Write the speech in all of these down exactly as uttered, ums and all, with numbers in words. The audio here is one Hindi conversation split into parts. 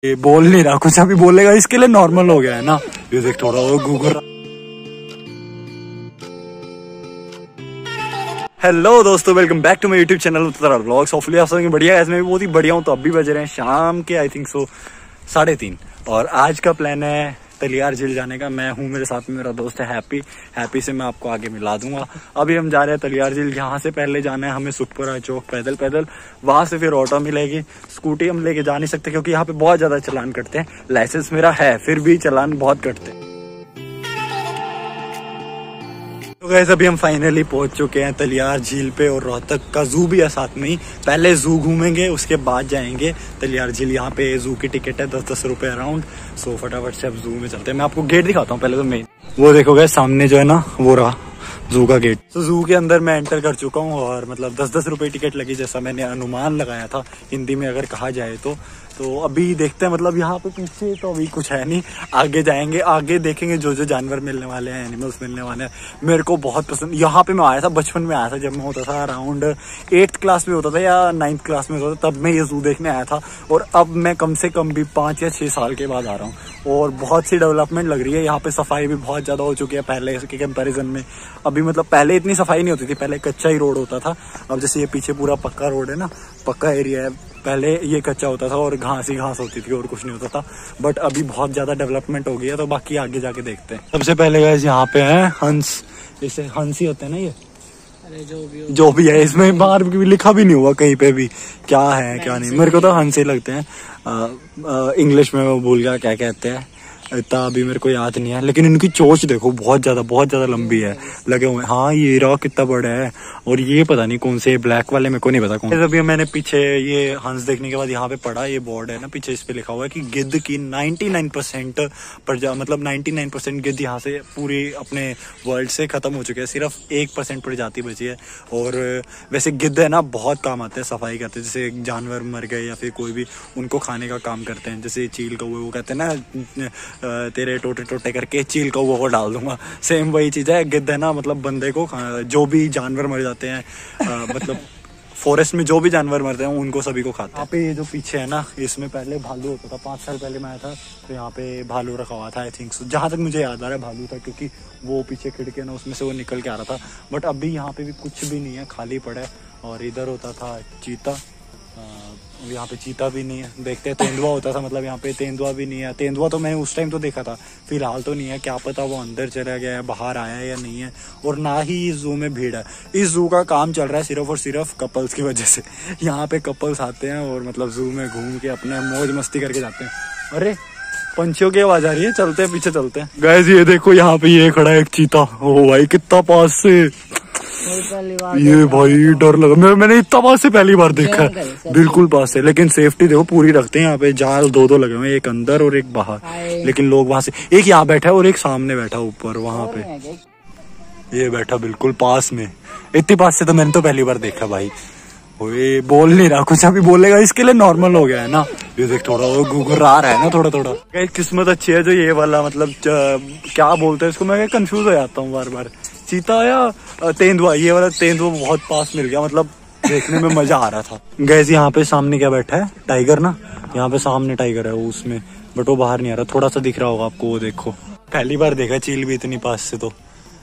ये बोल नहीं रहा कुछ, अभी बोलेगा इसके लिए नॉर्मल हो गया है ना। ये देख थोड़ा और गूगल। हेलो दोस्तों, welcome back to my YouTube channel Uttara vlogs. Hopefully आप सब बढ़िया है, मैं भी बहुत ही बढ़िया हूँ। तो अभी बज रहे हैं शाम के आई थिंक सो साढ़े तीन, और आज का प्लान है तलियार झील जाने का। मैं हूँ, मेरे साथ में मेरा दोस्त है हैप्पी। हैप्पी से मैं आपको आगे मिला दूंगा। अभी हम जा रहे हैं तलियार झील। यहाँ से पहले जाना है हमें सुखपुरा चौक पैदल पैदल, वहां से फिर ऑटो मिलेगी। स्कूटी हम लेके जा नहीं सकते क्योंकि यहाँ पे बहुत ज्यादा चालान कटते हैं। लाइसेंस मेरा है फिर भी चालान बहुत कटते हैं। तो गाइस अभी हम फाइनली पहुंच चुके हैं तलियार झील पे, और रोहतक का जू भी है साथ में ही। पहले जू घूमेंगे, उसके बाद जाएंगे तलियार झील। यहाँ पे जू की टिकट है दस दस रुपए अराउंड। सो फटाफट से अब जू में चलते हैं। मैं आपको गेट दिखाता हूँ पहले तो। मेन वो देखो गाइस सामने जो है ना, वो रहा जू का गेट। तो जू के अंदर मैं एंटर कर चुका हूँ, और मतलब दस दस रुपए टिकट लगी, जैसा मैंने अनुमान लगाया था हिंदी में अगर कहा जाए तो। तो अभी देखते हैं, मतलब यहाँ पे पीछे तो अभी कुछ है नहीं, आगे जाएंगे, आगे देखेंगे जो जो जानवर मिलने वाले हैं, एनिमल्स मिलने वाले हैं। मेरे को बहुत पसंद, यहाँ पे मैं आया था बचपन में आया था, जब मैं होता था अराउंड एट्थ क्लास में होता था या नाइन्थ क्लास में होता था, तब मैं ये जू देखने आया था। और अब मैं कम से कम भी पाँच या छः साल के बाद आ रहा हूँ, और बहुत सी डेवलपमेंट लग रही है। यहाँ पे सफाई भी बहुत ज़्यादा हो चुकी है पहले के कंपैरिजन में। अभी मतलब पहले इतनी सफाई नहीं होती थी, पहले कच्चा ही रोड होता था। अब जैसे ये पीछे पूरा पक्का रोड है ना, पक्का एरिया है। पहले ये कच्चा होता था और घास ही घास होती थी और कुछ नहीं होता था, बट अभी बहुत ज़्यादा डेवलपमेंट हो गई है। तो बाकी आगे जाके देखते हैं। सबसे पहले गाइस यहाँ पे है हंस, जैसे हंस ही होते हैं ना ये, अरे जो भी जो भी है। इसमें बाहर भी लिखा भी नहीं हुआ कहीं पे भी क्या है क्या नहीं। मेरे को तो हंस ही लगते हैं। इंग्लिश में वो भूल गया क्या कहते हैं, इतना अभी मेरे को याद नहीं है। लेकिन इनकी चोंच देखो बहुत ज्यादा बहुत ज्यादा लंबी है, लगे हुए। हाँ ये रॉक कितना बड़ा है, और ये पता नहीं कौन से ब्लैक वाले, मेरे को नहीं पता कौन। अभी मैंने पीछे ये हंस देखने के बाद यहाँ पे पढ़ा, ये बोर्ड है ना पीछे, इस पे लिखा हुआ है कि गिद्ध की निन्यानवे परसेंट प्रजा, मतलब निन्यानवे परसेंट गिद्ध यहाँ से पूरी अपने वर्ल्ड से खत्म हो चुके हैं। सिर्फ एक परसेंट प्रजाति बची है। और वैसे गिद्ध है ना बहुत काम आते हैं, सफाई करते हैं। जैसे जानवर मर गए या फिर कोई भी, उनको खाने का काम करते हैं। जैसे चील कौवे, वो कहते हैं ना तेरे टोटे टोटे करके चील कौवे को डाल दूंगा, सेम वही चीज है। गिद्ध है ना, मतलब बंदे को जो भी जानवर मर जाते हैं, आ, मतलब फॉरेस्ट में जो भी जानवर मरते हैं उनको सभी को खाते हैं। यहाँ पे ये जो पीछे है ना, इसमें पहले भालू होता था। पाँच साल पहले मैं आया था तो यहाँ पे भालू रखा हुआ था आई थिंक। जहाँ तक मुझे याद आ रहा है भालू था, क्योंकि वो पीछे खिड़की ना उसमें से वो निकल के आ रहा था। बट अभी यहाँ पे भी कुछ भी नहीं है, खाली पड़ा है। और इधर होता था चीता, यहाँ पे चीता भी नहीं है। देखते हैं तेंदुआ होता था, मतलब यहाँ पे तेंदुआ भी नहीं है। तेंदुआ तो मैंने उस टाइम तो देखा था, फिलहाल तो नहीं है। क्या पता वो अंदर चला गया है, बाहर आया है या नहीं है। और ना ही इस जू में भीड़ है। इस जू का काम चल रहा है सिर्फ और सिर्फ कपल्स की वजह से। यहाँ पे कपल्स आते हैं और मतलब जू में घूम के अपने मौज मस्ती करके जाते हैं। अरे पंछियों की आवाज आ रही है, चलते हैं पीछे चलते हैं। गाइस ये देखो यहाँ पे ये खड़ा है एक चीता। ओ भाई कितना पास से, ये भाई डर लगा। मैं, मैंने इतना पास से पहली बार देखा है, बिल्कुल पास से। लेकिन सेफ्टी देखो पूरी रखते हैं यहाँ पे। जाल दो दो लगे हुए हैं, एक अंदर और एक बाहर। लेकिन लोग वहां से, एक यहाँ बैठा है और एक सामने बैठा ऊपर वहां पे। ये बैठा बिल्कुल पास में, इतनी पास से तो मैंने तो पहली बार देखा भाई। ये बोल नहीं रहा कुछ, अभी बोलेगा इसके लिए नॉर्मल हो गया है ना। ये देख थोड़ा वो गुर्रा रहा है ना थोड़ा थोड़ा। किस्मत अच्छी है जो ये वाला, मतलब क्या बोलते हैं इसको, मैं कंफ्यूज हो जाता हूँ बार बार। चीता या तेंदुआ, ये वाला तेंदुआ बहुत पास मिल गया, मतलब देखने में मजा आ रहा था। गैस यहाँ पे सामने क्या बैठा है, टाइगर ना। यहाँ पे सामने टाइगर है वो उसमें, बट वो बाहर नहीं आ रहा। थोड़ा सा दिख रहा होगा आपको, वो देखो। पहली बार देखा चील भी इतनी पास से, तो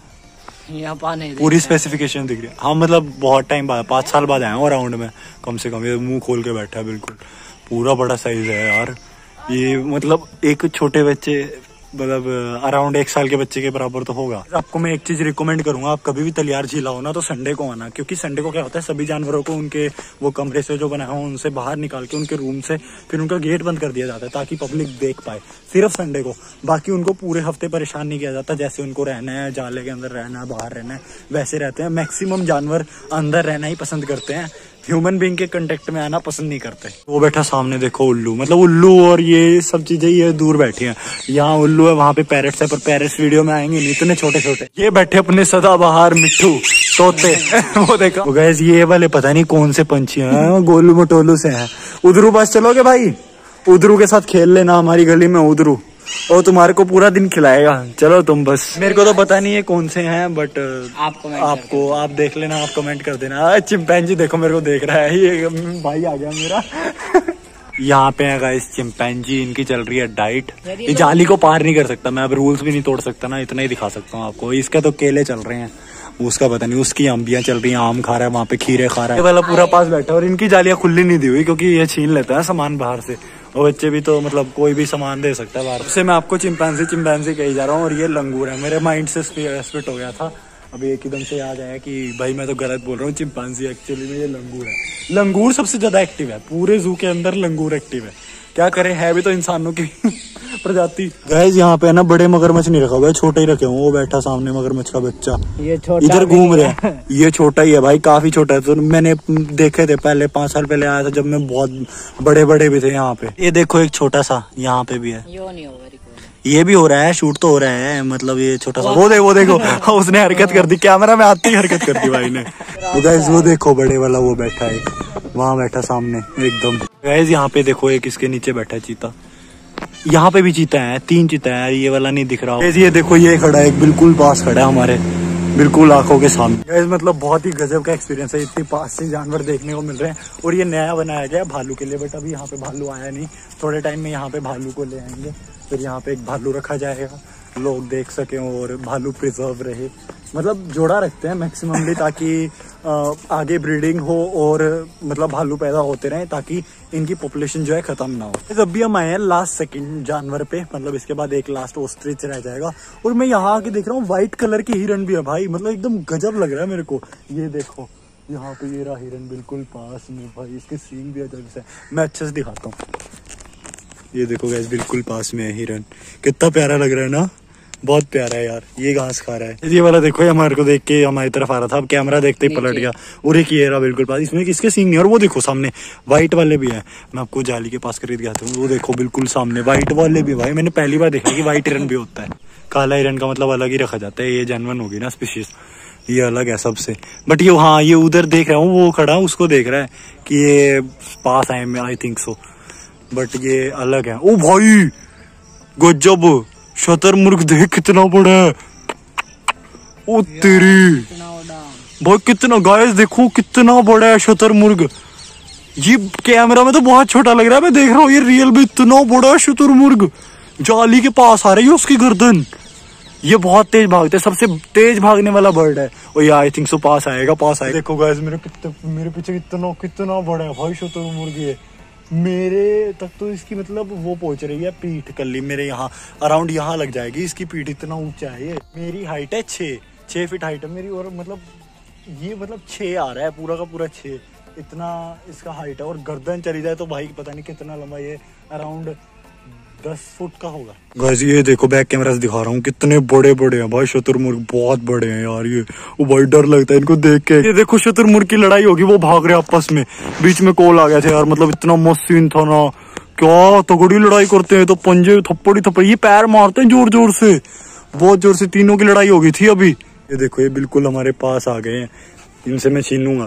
पूरी स्पेसिफिकेशन दिख रही है। हाँ मतलब बहुत टाइम बाद, पाँच साल बाद आया हूँ राउंड में कम से कम। ये मुंह खोल के बैठा है बिल्कुल, पूरा बड़ा साइज है यार ये। मतलब एक छोटे बच्चे, मतलब अराउंड एक साल के बच्चे के बराबर तो होगा। आपको मैं एक चीज रिकमेंड करूंगा, आप कभी भी तलियार झील आओ ना तो संडे को आना। क्योंकि संडे को क्या होता है, सभी जानवरों को उनके वो कमरे से जो बना हो उनसे बाहर निकाल के उनके रूम से फिर उनका गेट बंद कर दिया जाता है, ताकि पब्लिक देख पाए सिर्फ संडे को। बाकी उनको पूरे हफ्ते परेशान नहीं किया जाता। जैसे उनको रहना है, जाले के अंदर रहना है, बाहर रहना है, वैसे रहते हैं। मैक्सिमम जानवर अंदर रहना ही पसंद करते हैं, ह्यूमन बीइंग के कांटेक्ट में आना पसंद नहीं करते। वो बैठा सामने देखो उल्लू, मतलब उल्लू और ये सब चीजें ये दूर बैठी हैं। यहाँ उल्लू है, वहां पे पैरेट्स है, पर पैरेट्स वीडियो में आएंगे नहीं, इतने छोटे छोटे। ये बैठे अपने सदाबहार मिट्ठू तोते। वो देखा वो गैस, ये वाले पता नहीं कौन से पंछी हैं, गोलू मटोलू से हैं। उधरू पास चलोगे भाई, उधरू के साथ खेल लेना, हमारी गली में उधरू, और तुम्हारे को पूरा दिन खिलाएगा। चलो तुम बस, मेरे को तो पता नहीं है कौन से हैं, बट आप आपको आप देख लेना, आप कमेंट कर देना। चिंपैंजी देखो मेरे को देख रहा है, ये भाई आ गया मेरा। यहाँ पे है गाइस चिंपैंजी, इनकी चल रही है डाइट। ये जाली को पार नहीं कर सकता, मैं अब रूल्स भी नहीं तोड़ सकता ना, इतना ही दिखा सकता हूँ आपको। इसके तो केले चल रहे हैं, उसका पता नहीं, उसकी अम्बियां चल रही हैं, आम खा रहा है, वहाँ पे खीरे खा रहा है। ये वाला पूरा पास बैठा है और इनकी जालियां खुली नहीं दी हुई क्योंकि ये छीन लेता है सामान बाहर से, और बच्चे भी तो मतलब कोई भी सामान दे सकता है बाहर से। मैं आपको चिंपैंजी चिंपैंजी कही जा रहा हूँ और ये लंगूर है। मेरे माइंड से स्पिट हो गया था, अभी एकदम से याद आया कि भाई मैं तो गलत बोल रहा हूँ, चिंपैंजी एक्चुअली में ये लंगूर है। लंगूर सबसे ज्यादा एक्टिव है पूरे जू के अंदर, लंगूर एक्टिव है। क्या करें, है भी तो इंसानों की प्रजाति। गाइस यहाँ पे ना बड़े मगरमच्छ नहीं रखा हुआ है, छोटे ही रखे हुए। वो बैठा सामने मगरमच्छ का बच्चा, ये छोटा इधर घूम रहा है। ये छोटा ही है भाई, काफी छोटा है। तो मैंने देखे थे पहले, पांच साल पहले आया था जब मैं, बहुत बड़े बड़े भी थे यहाँ पे। ये देखो एक छोटा सा यहाँ पे भी है, ये भी हो रहा है, शूट तो हो रहा है, मतलब ये छोटा सा। वो देखो वो देखो उसने हरकत कर दी, कैमरा में आती ही हरकत कर दी भाई ने। तो गाइस वो देखो बड़े वाला वो बैठा है, वहाँ बैठा सामने एकदम। गाइस यहाँ पे देखो एक इसके नीचे बैठा है चीता, यहाँ पे भी चीता है, तीन चीता है, ये वाला नहीं दिख रहा हो। ये देखो ये खड़ा है, एक बिल्कुल पास खड़ा है हमारे, बिल्कुल आंखों के सामने। गाइस मतलब बहुत ही गजब का एक्सपीरियंस है, इतनी पास से जानवर देखने को मिल रहे हैं। और ये नया बनाया गया भालू के लिए, बट अभी यहाँ पे भालू आया नहीं। थोड़े टाइम में यहाँ पे भालू को ले आएंगे, फिर यहाँ पे एक भालू रखा जाएगा, लोग देख सके और भालू प्रिजर्व रहे। मतलब जोड़ा रखते हैं मैक्सिममली ताकि आगे ब्रीडिंग हो और मतलब भालू पैदा होते रहे, ताकि इनकी पॉपुलेशन जो है खत्म ना हो। जब भी हम आए हैं लास्ट सेकंड जानवर पे, मतलब इसके बाद एक लास्ट ऑस्ट्रिच रह जाएगा। और मैं यहाँ आके देख रहा हूँ व्हाइट कलर की हिरन भी है भाई, मतलब एकदम गजब लग रहा है मेरे को। ये देखो यहाँ पे ये रहा हिरन बिल्कुल पास में भाई, इसके सींग भी अजब से। मैं अच्छे से दिखाता हूँ, ये देखो गैस बिल्कुल पास में है हिरन, कितना प्यारा लग रहा है ना, बहुत प्यारा है यार। ये घास खा रहा है। ये वाला देखो, ये हमारे को देख के हमारी तरफ आ रहा था, अब कैमरा देखते ही पलट गया। और एक ये रहा बिल्कुल पास, इसमें किसके सींग नहीं। और वो देखो सामने व्हाइट वाले भी है, मैं आपको जाली के पास खरीद गया था, वो देखो बिल्कुल सामने व्हाइट वाले भी। भाई मैंने पहली बार देखा कि व्हाइट हिरन भी होता है। काला हिरन का मतलब अलग ही रखा जाता है, ये जानवर होगी ना स्पीशीज, ये अलग है सबसे। बट ये हाँ ये उधर देख रहा हूँ, वो खड़ा उसको देख रहा है कि ये पास आए, आई थिंक सो, बट ये अलग है। ओ भाई गजब, शतरमुर्ग देख कितना बड़ा है, ओ तेरी भाई कितना। गाइस देखो कितना बड़ा है शतरमुर्ग, ये कैमरा में तो बहुत छोटा लग रहा है, मैं देख रहा हूँ ये रियल में इतना बड़ा है शतरमुर्ग। जाली के पास आ रही है उसकी गर्दन, ये बहुत तेज भागते हैं, सबसे तेज भागने वाला बर्ड है। और ये आई थिंक सो पास आएगा, पास आएगा। देखो गाइस मेरे कितने, मेरे पीछे कितना कितना बड़ा है भाई शतरमुर्ग, ये मेरे तक तो इसकी मतलब वो पहुंच रही है पीठ कल्ली, मेरे यहाँ अराउंड यहाँ लग जाएगी इसकी पीठ, इतना ऊंचा है ये। मेरी हाइट है छः छः फीट हाइट है मेरी, और मतलब ये मतलब छः आ रहा है पूरा का पूरा छः, इतना इसका हाइट है। और गर्दन चली जाए तो भाई पता नहीं कितना लंबा, ये अराउंड दस फुट का होगा। गाइस ये देखो बैक कैमरा से दिखा रहा हूँ, कितने बड़े बड़े हैं भाई शतरमुर्ग, बहुत बड़े हैं यार ये। वो भाई डर लगता है इनको देख के। ये देखो शतरमुर्ग की लड़ाई होगी, वो भाग रहे आपस में, बीच में कॉल आ गया था यार, मतलब इतना मस्त सीन था ना, क्या तगड़ी लड़ाई करते हैं, तो पंजे थप्पड़ी थप्पड़ी, ये पैर मारते हैं जोर जोर से, बहुत जोर से। तीनों की लड़ाई हो गई थी अभी। ये देखो ये बिल्कुल हमारे पास आ गए हैं, इनसे मैं छीन लूंगा।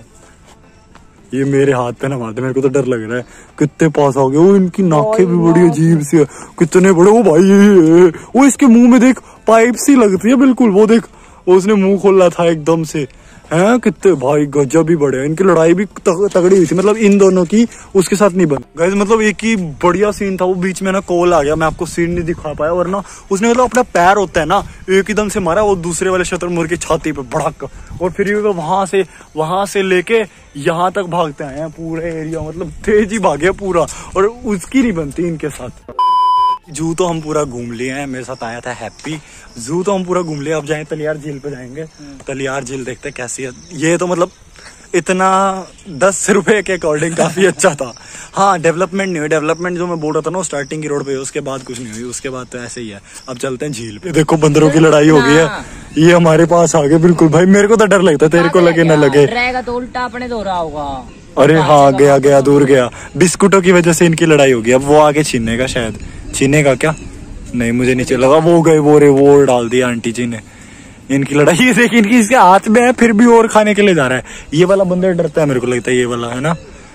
ये मेरे हाथ पे ना मारते, मेरे को तो डर लग रहा है, कितने पास आ गए। वो इनकी नाखें भी बड़ी अजीब सी है, कितने बड़े। वो भाई ये वो इसके मुंह में देख पाइप सी लगती है बिल्कुल, वो देख उसने मुंह खोला था एकदम से, हैं कितने भाई गजब भी बड़े हैं। इनकी लड़ाई भी तगड़ी हुई थी, मतलब इन दोनों की, उसके साथ नहीं बन। गाइस मतलब एक ही बढ़िया सीन था, वो बीच में ना कॉल आ गया, मैं आपको सीन नहीं दिखा पाया, वरना उसने मतलब अपना पैर होता है ना एक एकदम से मारा वो दूसरे वाले शतरमुर्ग की छाती पे भड़क, और फिर वहां से वहां से लेके यहाँ तक भागते आए हैं पूरे एरिया, मतलब तेज ही भागे पूरा, और उसकी नहीं बनती इनके साथ। जू तो हम पूरा घूम लिए हैं, मेरे साथ आया था हैप्पी। जू तो हम पूरा घूम लिए, अब जाएं तलियार झील पे जाएंगे, तलियार झील देखते हैं कैसी है। ये तो मतलब इतना दस रुपए के अकॉर्डिंग काफी अच्छा था। हाँ डेवलपमेंट नहीं हुई, डेवलपमेंट जो मैं बोल रहा था ना स्टार्टिंग की रोड पे, उसके बाद कुछ नहीं हुई, उसके बाद तो ऐसे ही है। अब चलते हैं झील पे। देखो बंदरों की लड़ाई हो गई है, ये हमारे पास आ गए बिल्कुल। भाई मेरे को तो डर लगता है, तेरे को लगे ना लगे, रहेगा तो उल्टा अपने दो रहा होगा। अरे हाँ गया गया दूर गया, बिस्कुटों की वजह से इनकी लड़ाई होगी। अब वो आगे छीनने का, शायद छीने का क्या नहीं मुझे नीचे लगा, वो गए वो रे वो डाल दिया आंटी जी ने। इनकी लड़ाई ये देखिए, इनकी इसके हाथ में है फिर भी और खाने के लिए जा रहा है। ये वाला बंदर डरता है मेरे को लगता है, ये वाला है ना,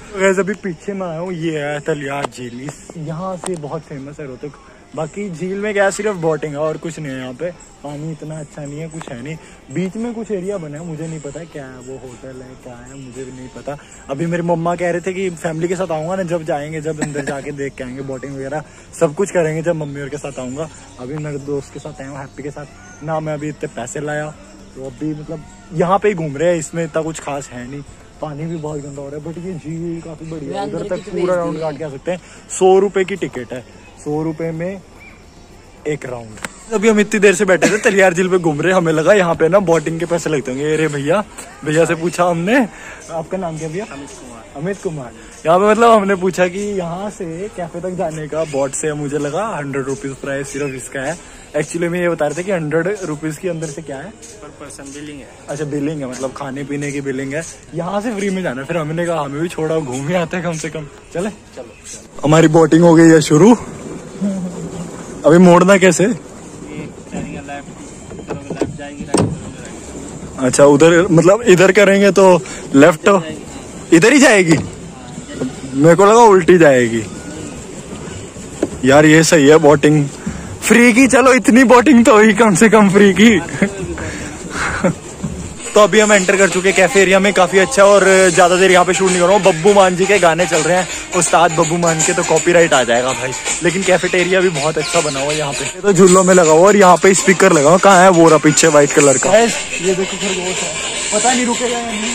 वैसे अभी पीछे में आया हूँ, ये है तलियार झील। यहाँ से बहुत फेमस है रोहतक। बाकी झील में क्या सिर्फ बोटिंग है और कुछ नहीं है। यहाँ पे पानी इतना अच्छा नहीं है, कुछ है नहीं। बीच में कुछ एरिया बना है, मुझे नहीं पता क्या है वो, होटल है क्या है मुझे भी नहीं पता। अभी मेरी मम्मा कह रहे थे कि फैमिली के साथ आऊंगा ना, जब जाएंगे, जब अंदर जाके देख के आएंगे, बोटिंग वगैरह सब कुछ करेंगे जब मम्मी और के साथ आऊंगा। अभी मेरे दोस्त के साथ आया हूँ, हैप्पी के साथ ना। मैं अभी इतने पैसे लाया, तो अभी मतलब यहाँ पे ही घूम रहे हैं। इसमें इतना कुछ खास है नहीं, पानी भी बहुत गंदा हो रहा है। बट ये झील काफी बढ़िया है, उधर तक पूरा राउंड काट के आ सकते हैं। सौ रुपए की टिकट है, सौ रुपए में एक राउंड। अभी हम इतनी देर से बैठे थे तलियार झील पे घूम रहे, हमें लगा यहाँ पे ना बोटिंग के पैसे लगते होंगे। अरे भैया भैया से पूछा हमने, आपका नाम क्या भैया? अमित कुमार। अमित कुमार। यहाँ पे मतलब हमने पूछा कि यहाँ से कैफे तक जाने का बोट से मुझे लगा हंड्रेड रुपीज प्राइस सिर्फ इसका है। एक्चुअली में ये बता रहे थे कि हंड्रेड रुपीज की अंदर से क्या है, पर पर्सन बिलिंग है। अच्छा बिलिंग है, मतलब खाने पीने की बिलिंग है। यहाँ से फ्री में जाना है। फिर हमने कहा हमें भी छोड़ा, घूम ही आते हैं कम से कम, चले चलो। हमारी बोटिंग हो गई है शुरू। अभी मोड़ना कैसे? अच्छा उधर, मतलब इधर करेंगे तो लेफ्ट इधर ही जाएगी। मेरे को लगा उल्टी जाएगी। यार ये सही है बोटिंग फ्री की। चलो इतनी बोटिंग तो हुई कम से कम फ्री की। तो अभी हम एंटर कर चुके कैफे एरिया में, काफी अच्छा। और ज्यादा देर यहाँ पे शूट नहीं कर रहा हूँ, बब्बू मान जी के गाने चल रहे हैं, उस्ताद बब्बू मान के, तो कॉपीराइट आ जाएगा भाई। लेकिन कैफेटेरिया भी बहुत अच्छा बना हुआ है यहाँ पे। ये तो झूलों में लगा हुआ और यहाँ पे स्पीकर लगा हुआ। कहाँ है वो रहा पीछे व्हाइट कलर का? ये देखो खरगोश है, पता नहीं रुकेगा या नहीं।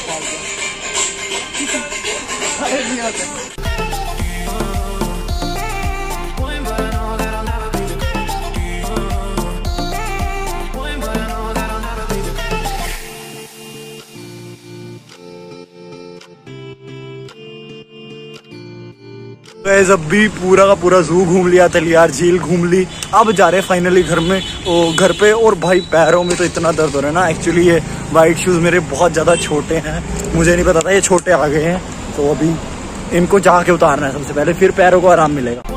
अब भी पूरा का पूरा जू घूम लिया, तलियार झील घूम ली। अब जा रहे फाइनली घर में, ओ घर पे। और भाई पैरों में तो इतना दर्द हो रहा है ना। एक्चुअली ये वाइट शूज मेरे बहुत ज्यादा छोटे हैं, मुझे नहीं पता था ये छोटे आ गए हैं। तो अभी इनको जाके उतारना है सबसे पहले, फिर पैरों को आराम मिलेगा।